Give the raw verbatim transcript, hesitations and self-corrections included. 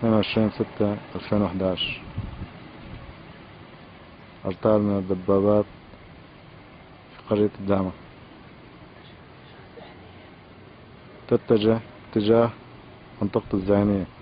اثنين وعشرين ستة ألفين وأحد عشر. أرطال من الدبابات في قرية الدعمة تتجه اتجاه منطقة الزعيمية.